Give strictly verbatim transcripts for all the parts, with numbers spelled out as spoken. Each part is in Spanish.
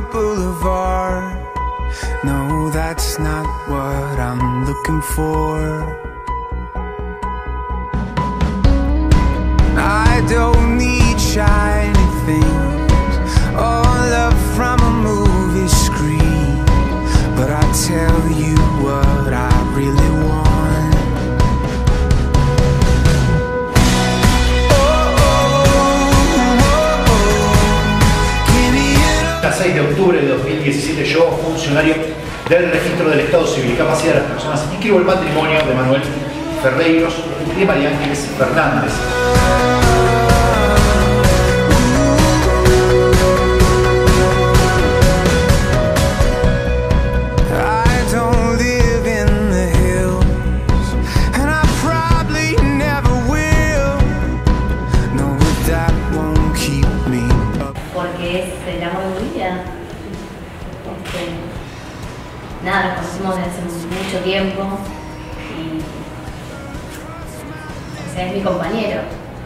boulevard. No, that's not what I'm looking for. I don't need shiny things or love from a movie screen, but I tell you what I really want. seis de octubre de dos mil diecisiete, yo, funcionario del Registro del Estado Civil y Capacidad de las Personas, inscribo el matrimonio de Manuel Ferreiros y de María Ángeles Fernández. Porque es el amor de mi vida. Este, nada, nos conocimos desde hace mucho tiempo y o sea, es mi compañero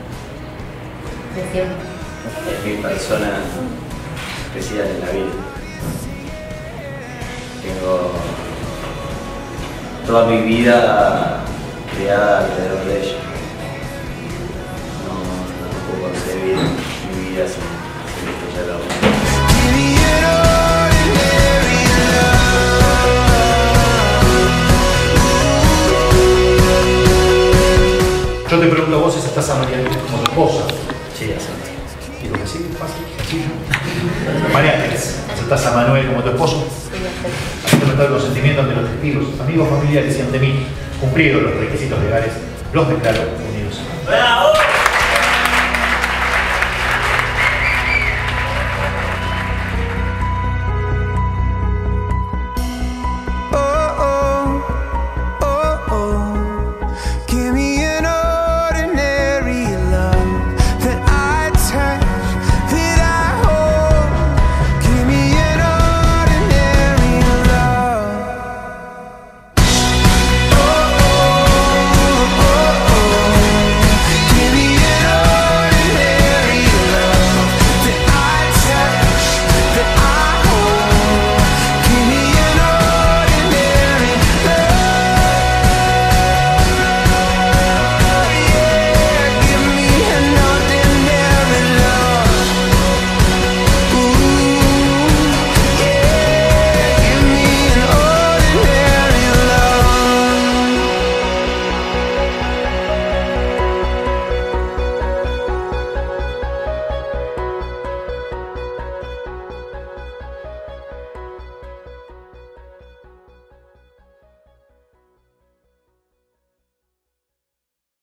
de siempre. Es mi persona especial en la vida. Tengo toda mi vida creada alrededor de ella. No, no puedo concebir mi vida sin Yo te pregunto a vos si aceptás a María Ángeles como tu esposa. Sí, acepto. Digo que sí, fácil, sencillo. María Ángeles, ¿aceptás a Manuel como tu esposo? Sí, acepto. Has interpretado el consentimiento ante los testigos, amigos, familiares y ante mí, cumplidos los requisitos legales, los declaro unidos. ¡Bravo!